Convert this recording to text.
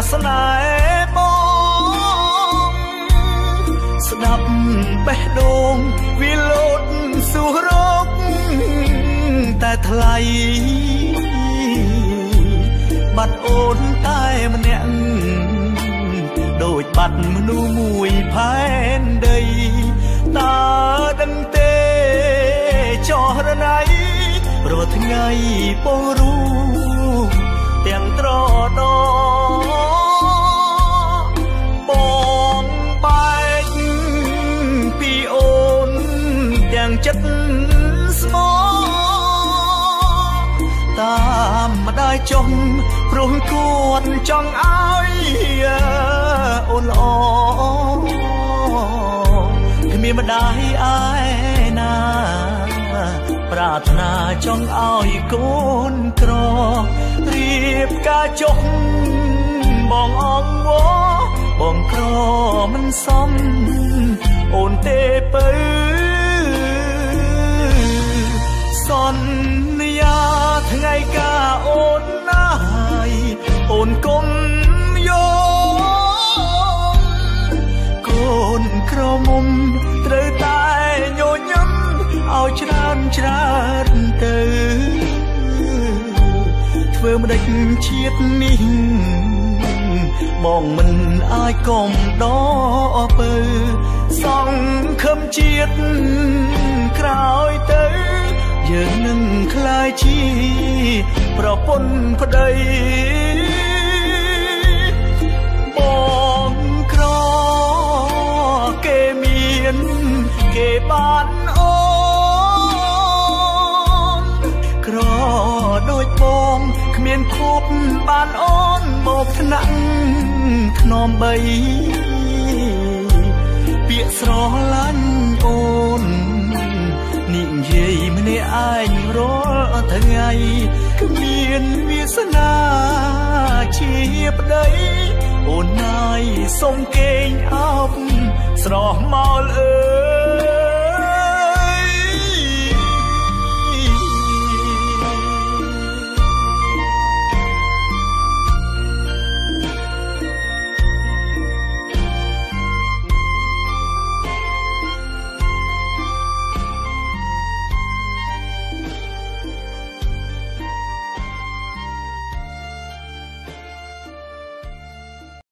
ស្នេហ៍បងស្ដាប់បេះដូងវាលោតសួររកតែថ្លៃបាត់អូនតែម្នាក់ដូចបាត់មនុស្សមួយផែនដីតើដឹងទេចោះរណៃរាល់ថ្ងៃបងรู้ទាំងត្រដបងបែកពីអូនទាំងចិត្តស្មោតាមម្ដាយចុងព្រោះគាត់ចង់ឲ្យអូនល្អគ្មានម្ដាយឯណាប្រាថ្នាចង់ឲ្យកូនក្ររៀបការចុះបងអងវបងក្រមិនសមអូនទេពៅសន្យាថ្ងៃការអូនណាយអូនគុំយកកូនក្រមុំត្រូវតែញញឹមឲ្យច្រើនទៅធ្វើម្ដេចជាតិនេះបងមិនអាចកុំដកពើសង្ឃឹមជាតិក្រោយទៅយើងនឹងក្លាយជាប្រពន្ធប្តីបងក្រគេមានគេបានអូនក្រដូចបងគ្មានភពបានអូនមកថ្នាក់ធ្នមបីពាក្យស្រឡាញ់អូននិយាយម្នាក់ឯងរាល់ថ្ងៃគ្មានវាសនាជាប្តីអូនណាយសុំគេងអោបស្រស់មកអើ